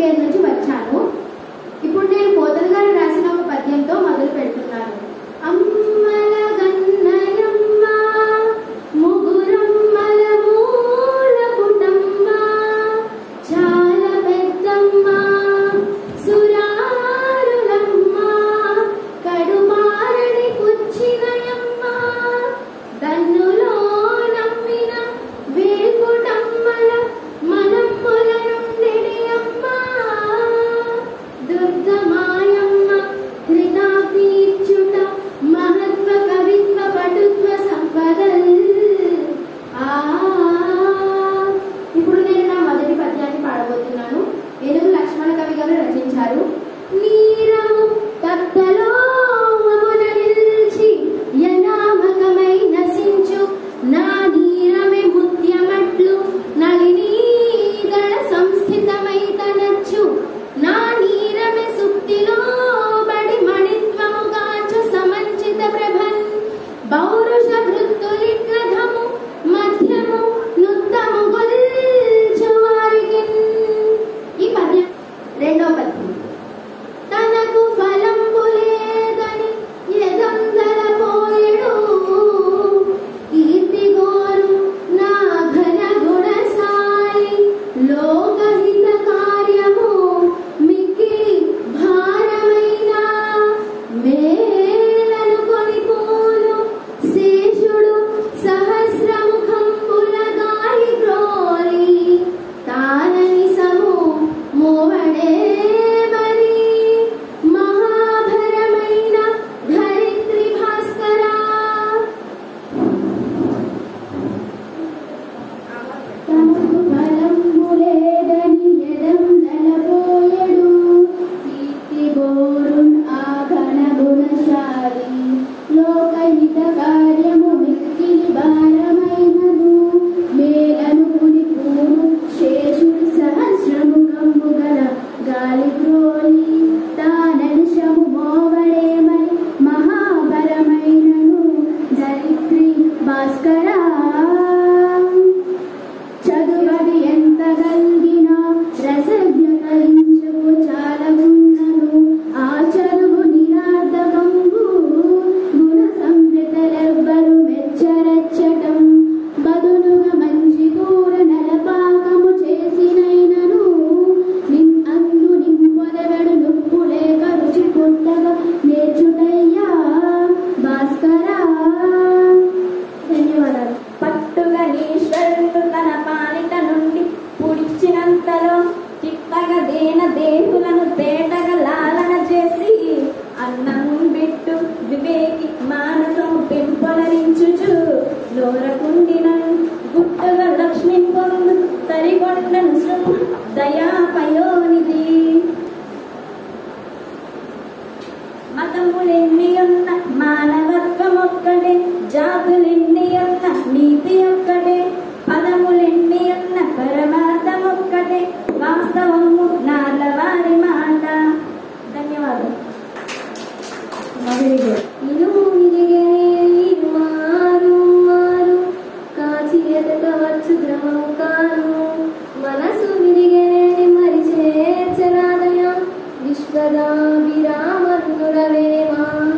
పేరు నుంచి వచ్చాను. ఇప్పుడు నేను పోతన గారు రాసిన ఒక పద్యంతో మొదలు పెడుతున్నాను. అమ్మల గన్నయమ్మ ముగురమ్మల మూల పుటమ్మ చాలా పెద్దమ్మ సురారులమ్మ కడుమారని కుచ్చినయమ్మ దన్నులో నమ్మిన వేల్పుటమ్మల మనమ్ముల నుండి అమ్మ దుర్గమాయమ్మ త్రితాప్తిచ్యుత మహత్వ కవిత్వ పటుత్వ సంపదల్. ఇప్పుడు నేను నా మొదటి పద్యాన్ని పాడబోతున్నాను. ఏనుగు లక్ష్మణ కవి గారు రచించారు. నీరము తప్తలో నిలిచి యనామకమై నశించు నా నీరమే ముత్యమట్లు నళినీదళ సంస్థితమై తనచ్చు నా నీరమే సుక్తిలో బడి మణిత్వముగాచు సమంచిత ప్రభన్ పౌరుష వృత్తులిట్లధము మధ్యము నుత్తము గొల్చు వారికి. ఈ పద్యం రెండో పద్యం. తనకు ఫలంబు లేదని ఎదందల పోయెడు కీర్తి గోరు నా ఘన గుణశాలి లోకహిత కార్యము మిక్కిలి భారమైన మేలను కొనిపోను శేషుడు సహస్రముఖంబుల గాలి గ్రోలి తానని సము మోవడే మరి మహాభరమైన ధరిత్రి భాస్కరా. తమకు ఫలంబు లేదని ఎదందలపోయెడు కీర్తి గోరున్ ఆ ఘన గుణశాలి లోకహిత కార్యము మిక్కిలి భారమైనదు మేలను కొనిపోను శేషుడు సహస్రముఖంబు గల గాలి గ్రోలి తాననిశము మోవడే మరి మహాభరమైనను ధరిత్రి భాస్కరా. చదువది ఎంత గల్గినా రసజ్ఞకరించుకు చాలగున్నను ఆ చదువు నిరార్థకంబు గుణ సంవృతలెవ్వరు మెచ్చరచ్చటం బదులుగా మంచి కూర నలపాకము చేసినైనను అందు నింపొదవెడు నొప్పు లేక రుచి పుట్టగా నేర్చుటయ్యా భాస్కరా. ధన్యవాదాలు. పట్టుగా ఈశ్వరుడు తన పాలిట నుండి పుడిచినంతలో చిత్తగా దేన దేహులను తేటగా లాలన చేసి అన్నం బిట్టు వివేకి మానసము పెంపొలరించుచు లోరకుండినను గుట్టుగా లక్ష్మి పొందు తరిగొండను శృంగ దయా పయోనిధి. మతములెన్ని ఉన్న మానవత్వం ఒక్కటే జాతులెన్ని ఉన్న నీతి ఒక్కటే పదములెన్ని ఉన్న పరమార్థం ఒక్కటే వాస్తవము నాలవారి మాట. ధన్యవాదాలు. కాచి ఎదగవచ్చు ద్రవము కాను మనసు విరిగేని మరి చేర్చరాదయ విశ్వదా విరామనురవేమ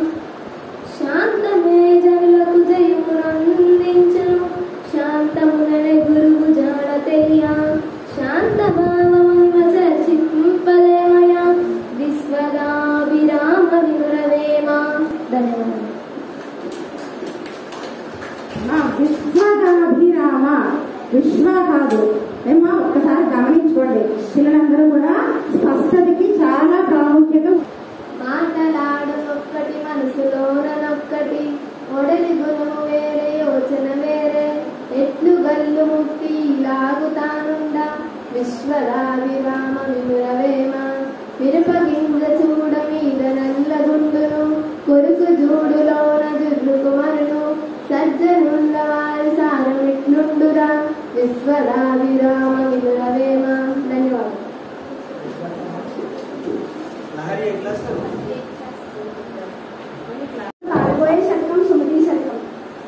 శాంతమే జనులకు జయమునందించును శాంతముననే గురువు జాడ తెలియ శాంత భావమయ చర్చింపలేమయ విశ్వదా విరామ వినురవేమ. ధన్యవాదాలు. విశ్వదాభిరామ విశ్వ కాదు ఏమో ఒక్కసారి గమనించుకోండి. పిల్లలందరూ కూడా స్పష్టతకి చాలా ప్రాముఖ్యత. మాటలాడనొక్కటి మనసులోనొక్కటి ఒడలి గుణము వేరే యోచన వేరే ఎట్లు గల్లు ముట్టి లాగుతానుండ విశ్వదా విరామ వినురవేమ. మిరపగింజ చూడ మీద నల్లగుండును కొరుకు జూడులోన జుర్రుకు మరును సజ్జనుండ వారి సారమిట్లుండురా విశ్వదా విరామ వినురవేమ. ధన్యవాదాలు. పాల్గొయే శతకం సుమతి శతకం.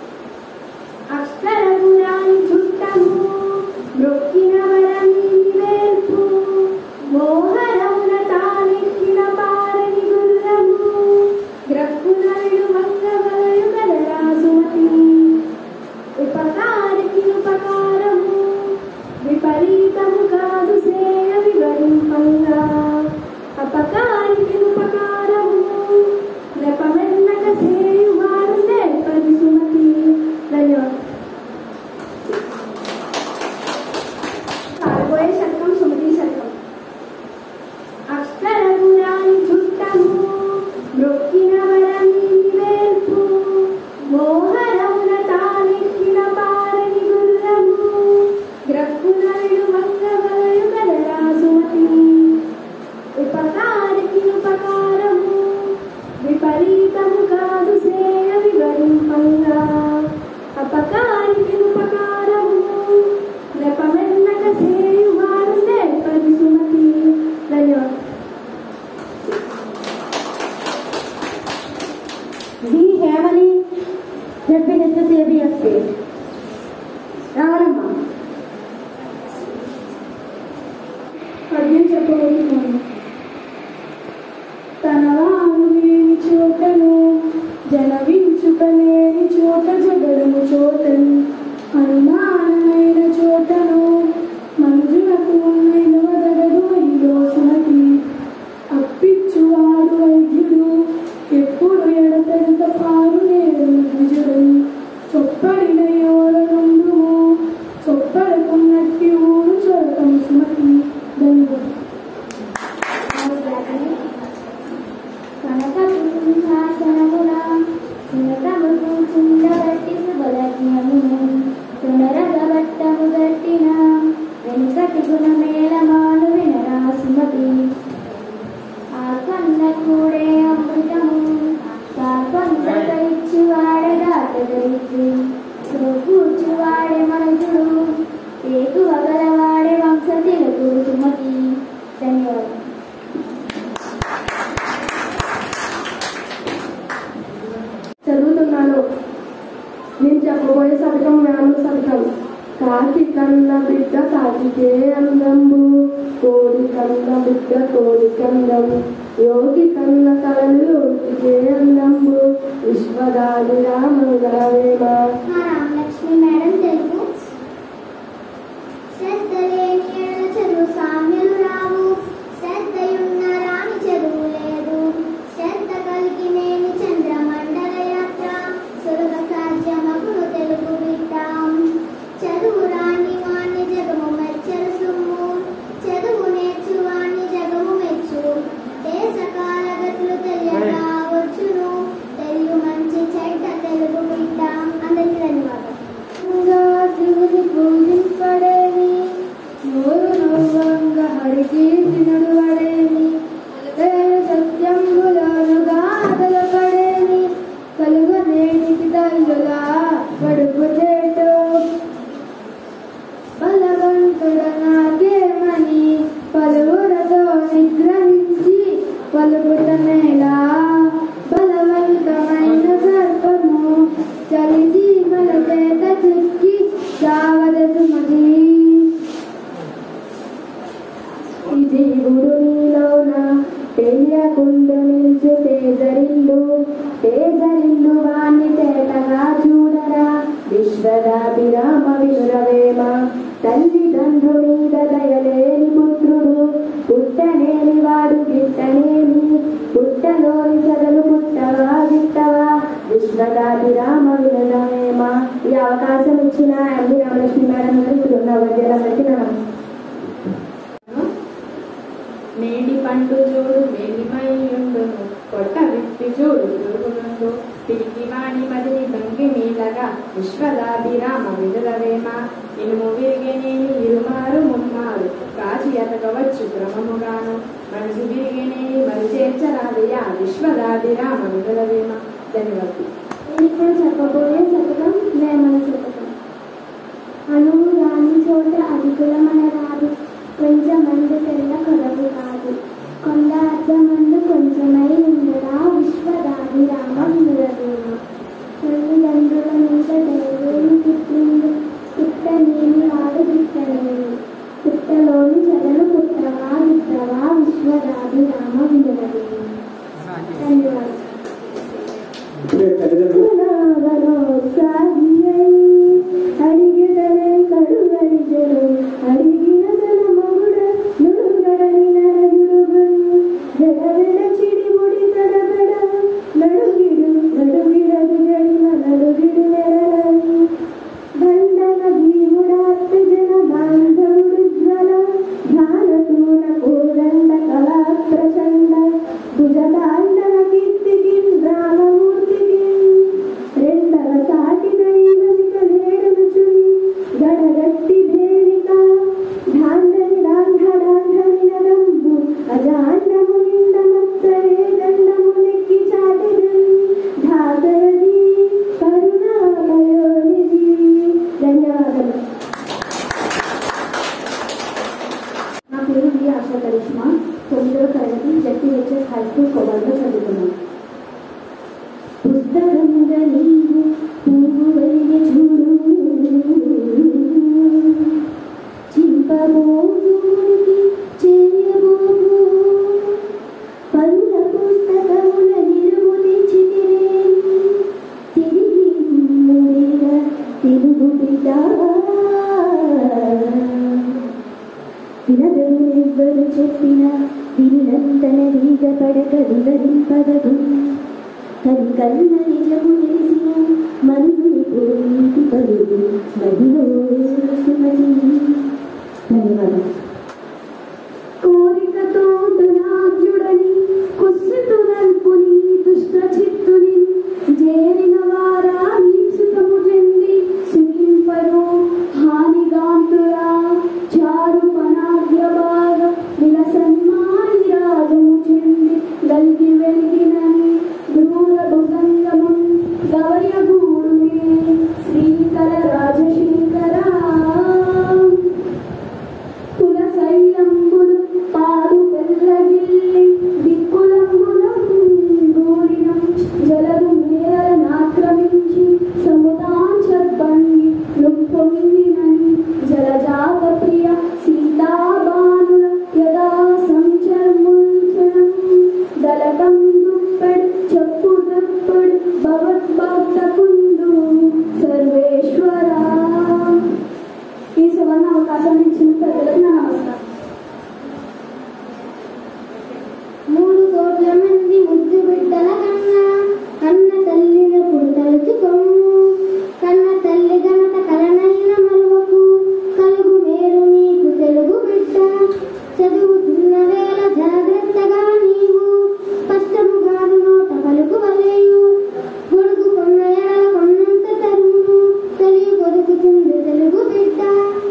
అక్షరపురాణి చుట్టము మృక్కిన వరం వేల్పు మోహన ZPHSABSK రావాలమ్మా. పద్యం చెప్పబోతున్నాను. తనవాను లేని చోటను జనవించుకలేని చోట జగడము చోటను అనుమానమైన చోటను మంజులకు నిలవదగదు వైలోసునకి అప్పిచ్చువాడు వైద్యుడు ఎప్పుడు ఎడతెగక పారు నేరు విజుడు చొప్పడిన యోల నుండు చొప్పడకున్నట్టి ఊరు చోటము సుమతి. ధన్యవాదాలు. కనకసింహాసనమున సునకముకు చుండబట్టి సుబలజ్ఞమును తునరగబట్టము గట్టిన వెనుకటి గుణమేళమాను వినరా సుమతి. ఆ కన్న కూడే అమృతము కాకొందక ఇచ్చువాడే దాటదరిద్రు కూర్చువాడే మనుజుడు ఏకు వగలవాడే వంశ తెలుగు సుమతి. ధన్యవాదాలు. చదువుతున్నాను. నేను చెప్పబోయే శతకం వేమన శతకం. కాకి కన్న బిడ్డ కాకికే అందంబు కోడి కన్న బిడ్డ కోడి కందము యోగి కన్న కళలు యోగికే అందంబు విశ్వదాది రామవేమ. మా రామలక్ష్మి మేడం తెలుగు. శ్రద్ధ లేని ఎడల చదువు సామ్యులు రావు, శ్రద్ధయున్న రాని చదువు లేదు. శ్రద్ధ కలిగి నేని చంద్రమండల యాత్ర సులభ సాధ్యమగును తెలుగు బిడ్డ. చదువు రాని వాణ్ణి జగము మెచ్చరు సుమ్ము, చదువు నేర్చు వాణ్ణి జగము మెచ్చు. దేశ కాలగతులు తెలియక వచ్చును, తెలుగు మంచి చెడ్డ తెలుగు బిడ్డ. అందరికీ ధన్యవాదాలు. శివుని పూజింపడేవి నోరు నవ్వంగా హరికి తినడు పడేవి సత్యంబులోనుగా అదలపడేవి కలుగు నేటికి తల్లుగా కడుపు చేటు బలవంతుడ నాకేమని పలువురతో నిగ్రహించి పలుకుతమేలా బలవంతమైన సర్పము చలిచి మన చేత చుక్కి చావద సుమతి. ఈ జీవుడు నీలోన తెలియకుండా నిలిచు తేజరిల్లు వాణ్ణి తేటగా చూడరా విశ్వదాభిరామ వినురవేమ. తల్లిదండ్రుమీద దయలేని పుత్రుడు పుట్టనేని వాడు గిట్టనేమి పుట్టలోని సదలు పుట్టవా గిట్టవా విశ్వదాభిరామ వినురవేమ. ఈ అవకాశం ఇచ్చిన ఎంబి రామలక్ష్మి మేడం గారు ఇక్కడ ఉన్న వైద్యులందరికీ నమస్కారం. మేడి పండు చూడు మేలిమయ్యుండును కొట్ట విప్పి చూడు దురుగునుండు పిరికి వాణి మదిని తంగి మీలగా విశ్వదాభిరామ విదులవేమ. ఇనుము విరిగినేని ఇరుమారు ముమ్మారు కాచి ఎతకవచ్చు క్రమముగాను మనసు విరిగినేని మరి చేర్చరాదయా విశ్వదాభిరామ విదులవేమ. ధన్యవాదాలు. నేను ఇప్పుడు చెప్పబోయే శతకం వేమన శతకం. అనువు రాని చోట అధికులమన రాదు, కొంచెమందు తెల్ల కొరవు కాదు, కొండ అర్థమందు కొంచెమై ఉండరా విశ్వదాభిరామ వినురవేమ. తల్లిదండ్రుల మీద దయలేని పుట్టిండు పుట్టనేని వాడు గిట్టనేని పుట్టలోని చెదలు పుట్టవా గిట్టవా విశ్వదాభిరామ వినురవేమ. ధన్యవాదాలు. అడిగిదనే కడుగడిజలు అడిగిన తన మగుడ నుడుగడని నరగుడు జడవెడ చిడిముడి తడబెడ నడుగిడదు జడిన నడుగిడు నెరలని దండన భీముడాత్త జన బాంధవుడు జ్వల ధ్యానతూన కోదండ కళా ప్రచండ భుజదాండన కీర్తికి రామమూర్తికి రెండవ సాటి దైవ ఎవ్వరు చెప్పినా వినంతన వీగపడక వివరింపదగు కన్న నిజము తెలిసిన మనుగుని పోయింటి పరుగు మదిలో సుమతి. ధన్యవాదాలు. కోరికతో ధనార్జుడని కుస్సుతు నల్పుని దుష్ట చిత్తుని చేరిన వారా ఈప్సితము చెంది సుఖింపరు హానిగాంతురా చారు పనాగ్రభాగ విలసన్మాని రాజము చెంది గల్గి వెలిగినని దూర భుజంగము గవయగూడునే శ్రీకర రాజశేఖరా శైలంబులు పాడు పెళ్ళగిల్లి దిక్కులంబులం దూరినం జలరు మేరనాక్రమించి సముదాంచబంగి నొప్పొందినని జలజాత ప్రియ సీతాబానుల యదా సంచర్ముల్సనం దళకం దుప్పెడు చెప్పు దుప్పెడు భగవద్భక్తకుండు సర్వేశ్వరా. ఈ సువర్ణ అవకాశం ఇచ్చిన ప్రజలకు నా నమస్కారం. 3 కోట్ల మంది ముద్దు బిడ్డల కన్నా కన్న తల్లిని పుట్టలుచుకొమ్ము కన్న తల్లి గనక కలనైన మరువకు కలుగు మేలు నీకు తెలుగు బిడ్డ చదువుతున్న వేళ జాగ్రత్తగా నీవు కష్టముగాను నోట పలుకు వలేయు గొడుగు కొన్న ఎడల కొన్నంత తరువును తెలియ కొడుకుతుంది తెలుగు బిడ్డ.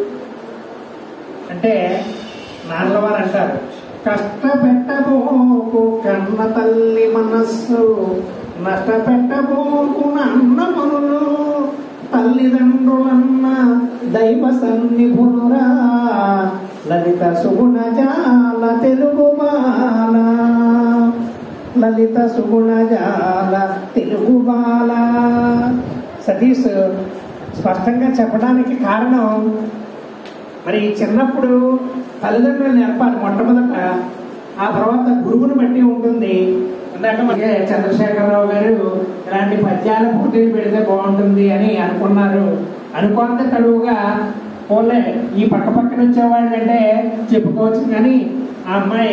అంటే నాన్నవారు అంటారు, కష్టపెట్టబోకు కన్న తల్లి మనస్సు నష్టపెట్టబోకు అన్న పనులు తల్లిదండ్రులన్న దైవ సన్నిభునురా లలిత సుగుణజాల తెలుగు బాల లలిత సుగుణజాల తెలుగు బాల. సతీష్ స్పష్టంగా చెప్పడానికి కారణం, మరి చిన్నప్పుడు తల్లిదండ్రులు నేర్పాలి మొట్టమొదట, ఆ తర్వాత గురువుని బట్టి ఉంటుంది. ఇందాక మనకి చంద్రశేఖరరావు గారు ఇలాంటి పద్యాల పోటీలు పెడితే బాగుంటుంది అని అనుకున్నారు. అనుకున్న తడువుగా పోలే ఈ పక్క పక్కన వచ్చేవాళ్ళు అంటే చెప్పుకోవచ్చు, కానీ ఆ అమ్మాయి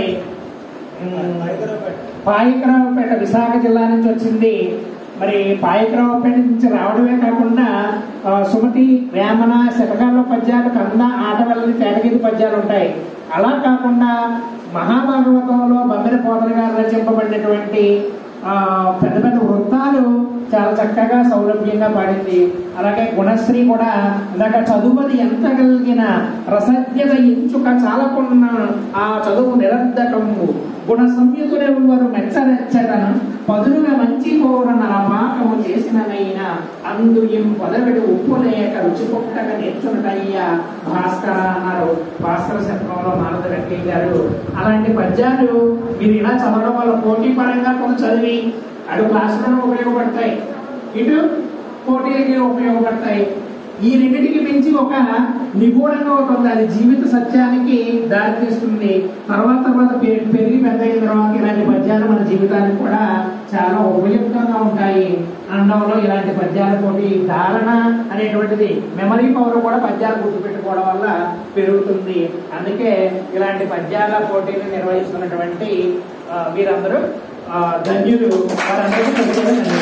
పాయికరావుపేట విశాఖ జిల్లా నుంచి వచ్చింది. మరి పాయకరావుపేట నుంచి రావడమే కాకుండా సుమతి, వేమన, శతకాల పద్యాలు, కంద, ఆటవల్లి, తేటగిరి పద్యాలు ఉంటాయి. అలా కాకుండా మహాభాగవతంలో బమ్మెర పోతన గారు రచింపబడినటువంటి పెద్ద పెద్ద వృత్తాలు చాలా చక్కగా సౌలభ్యంగా పాడింది. అలాగే గుణశ్రీ కూడా ఇందాక చదువుది ఎంత కలిగిన రసజ్ఞత ఎంచుక చాలకున్న ఆ చదువు నిరర్ధకము గుణ సంయుతులెవ్వరు మెచ్చరెచ్చదను పదులుగా మంచి కోరన పాకము చేసిననైనా అందు ఎం పదవిడు ఉప్పు లేక రుచి పుట్టక నేర్చునటయ్యా భాస్కర అన్నారు భాస్కర శతకంలో నారద రెడ్డి గారు. అలాంటి పద్యాలు మీరు ఇలా చదవడం వల్ల పోటీ పరంగా కొంత చదివి అటు క్లాసులోనే ఉపయోగపడతాయి, ఇటు పోటీలకి ఉపయోగపడతాయి. ఈ రెండింటికి మించి ఒక నిగూఢంగా ఉంటుంది, అది జీవిత సత్యానికి దారితీస్తుంది. తర్వాత పెరిగి పెద్దయిన తర్వాత ఇలాంటి పద్యాలు మన జీవితానికి కూడా చాలా ఉపయుక్తంగా ఉంటాయి అనడంలో ఇలాంటి పద్యాల పోటీ ధారణ అనేటువంటిది, మెమరీ పవర్ కూడా పద్యాలు గుర్తుపెట్టుకోవడం వల్ల పెరుగుతుంది. అందుకే ఇలాంటి పద్యాల పోటీని నిర్వహిస్తున్నటువంటి మీరందరూ ధన్యులు. వారందరికీ ధన్యవాదాలు.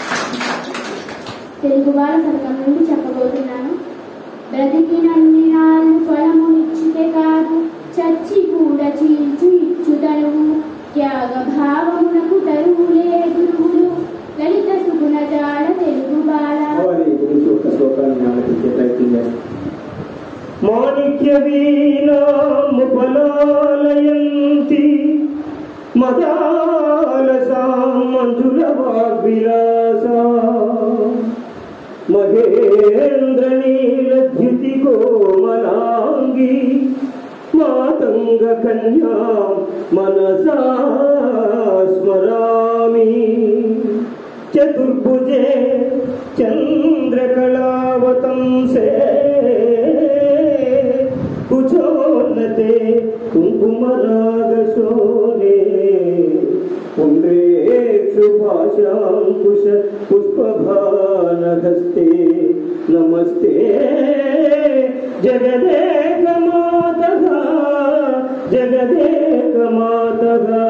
తెలుగు వాళ్ళ సంఘం నుండి చెప్పబోతున్నాను. బ్రతికినన్ని నాళ్ళు ఫలమునిచ్చుటే కాదు చచ్చి కూడా చీల్చు ఇచ్చుదనువు త్యాగ భావమునకు తరువులే గురువులు లలిత సుగుణ జాడ తెలుగు బాల. మాణిక్య వీణాముపలాలయంతి మదాలసా మంజుల వాగ్విలాస మహేంద్రనీలద్యుతి కోమలాంగి మాతంగ కన్యా మనసా స్మరామి చతుర్భుజే చంద్రకళావతంసే కుచోన్నతే కుంకుమరాగశోనే పుండ్రేక్షు భాషాంకుశ పుష్పభానహస్తే నమస్తే జగదేక మాతః మాతగా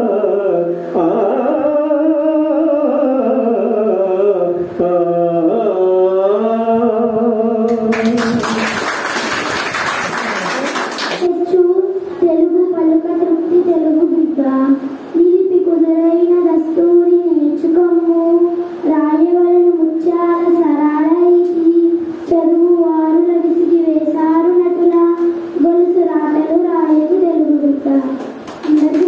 తెలుగు పలుక తృప్తి తెలుగు బిడ్డ నిలిపి కుదురైన దస్తూరి నేర్చుకొమ్ము రాయవలను ముత్యాల సరాల రీతి చదువు వారుల విసిగి వేశారు నటుల గొలుసు రాటలు రాయకు తెలుగు బిడ్డ. అందరికీ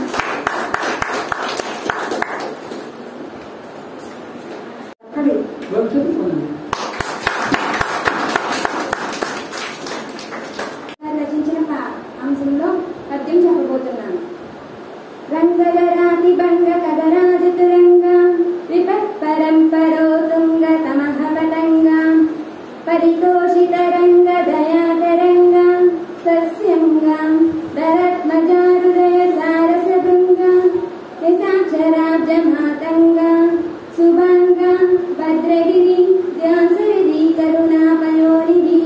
రచించిన అంశంలో పద్యం చెప్పబోతున్నాను. రంగరాతి భంగ కదరాజ తురంగ విపత్ పరంపరో తుంగ తమః పతంగ పరితోషిత రంగ దయాతరంగ సస్యంగ దరత్మజారుదయ సారస భృంగ నిశాక్షరాబ్జ మాతంగ సుభంగ భద్రగిరి వ్యాసరిది కరుణాపయోనిధి.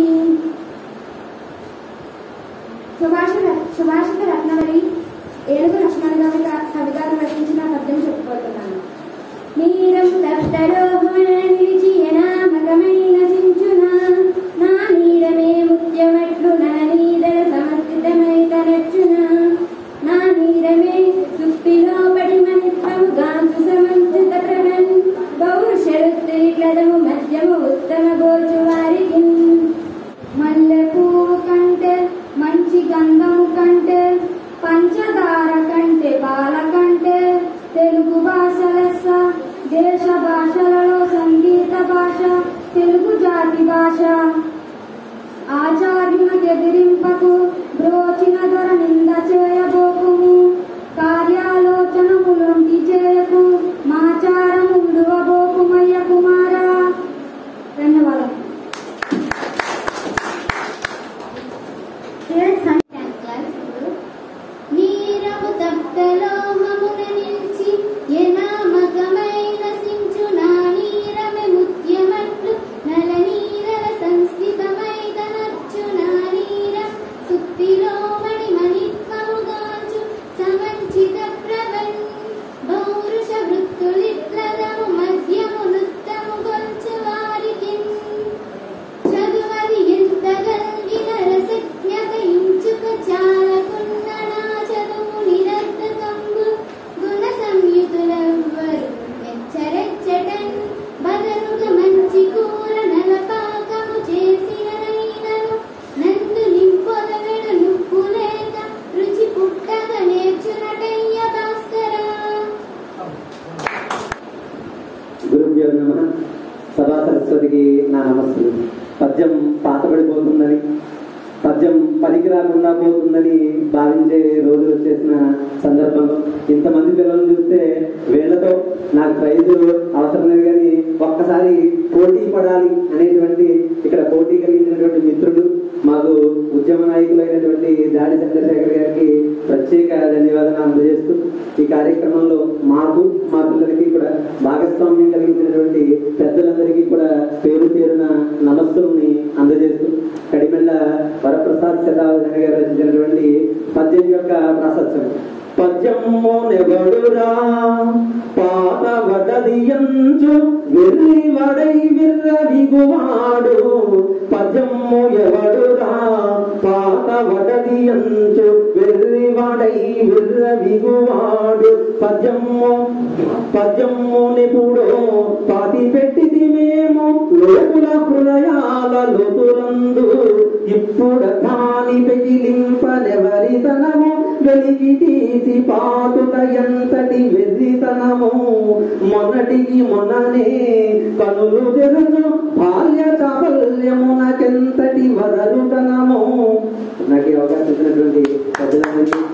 సుభాషిత రత్నవరి ఏనుగు లక్ష్మణ కవి గారు రచించిన పద్యం చెప్పుకోతున్నాను. నీరం తప్తరోహణ నిలిచి ఎనామకమైన సించున నా నీడమే ముత్యమట్లు నా నీడల సమస్థితమై తనచ్చున నా నీడమే సుప్పిలో పడిమనిత్వము గాంచు సమంచిత ప్రభన్ పౌరుషరుత్తిరిట్లదము మధ్యము ఉత్తమ గోచు వారికి మల్లె పువ్వు కంటే మంచి గంధము కంటే పంచదార కంటే పాల కంటే తెలుగు భాష లెస్స దేశ భాషలలో సంగీత భాష తెలుగు జాతి భాష. ఆచార్యునికి ఎదిరింపకు బ్రోచిన దొర నింద చేయబోకుము కార్యాలోచనములొంటి చేయకు మాచారము విడువబోకుమయ్య కుమారా. ధన్యవాదాలు. నీరము తప్తలోహమున నిల్చి ఎనామకమైన సించు నా నీరమే ముత్యమట్లు నల నీరల సంస్థితమై తనచ్చు నా నీర సుప్తిలోమణి మణిత్వముగాంచు సమంచిత ప్రభన్ పౌరుష వృత్తులిట్లదము మధ్యము నృత్తము గొంచు వారికి చదువది ఎంత గల్గిన రసజ్ఞత ఇంచుక చాలకున్న నా చదువు నిరర్ధకంబు గుణ సంయుతులెవ్వరు మెచ్చరెచ్చటన్ బదనుగ మంచి కూర నలపాకము చేసిన నైనను నందు నింపొదగడు నుప్పు లేక రుచి పుట్టగ నేర్చునటయ్య భాస్కరా. గురుభ్యో నమః. సభా సరస్వతికి నా నమస్సులు. పద్యం పాతబడిపోతుందని, పద్యం పనికి రాకుండా పోతుందని భావించే రోజులు వచ్చేసిన సందర్భంలో ఇంతమంది పిల్లలను చూస్తే వీళ్లతో నాకు ప్రైజు అవసరం లేదు, కానీ ఒక్కసారి పోటీ పడాలి అనేటువంటి ఇక్కడ పోటీ కలిగించినటువంటి మిత్రుడు మాకు ఉద్యమ నాయకులైనటువంటి దాడి చంద్రశేఖర్ గారికి ప్రత్యేక ధన్యవాదాలు అందజేస్తూ ఈ కార్యక్రమంలో మాకు మా పిల్లలకి కూడా భాగస్వామ్యం కలిగించినటువంటి పెద్దలందరికీ కూడా పేరు పేరున నమస్సుల్ని అందజేస్తూ కడిమెల్ల వరప్రసాద్ శతావధి గారు రచించినటువంటి పద్యం యొక్క ప్రాశస్త్యం. పద్యము నెబడురా పాత వడదియంచు వెర్రి వడై విర్రవిగువాడు పద్యము ఎవడురా పాత వడదియంచు వెర్రి వడై విర్రవిగువాడు పద్యము నిపుడో పాతి పెట్టిది మేము లోకుల హృదయాల లోతులందు ఇప్పుడు దాని పెగిలింపలెవరితనము వెలిగి తీసి పాతుట ఎంతటి వెర్రితనము మొన్నటికి మొన్ననే కనులు తెరుచు బాల్య చాబల్యమునకెంతటి వదలుతనము. నాకు అవకాశం ఇచ్చినటువంటి పెద్దలందరికీ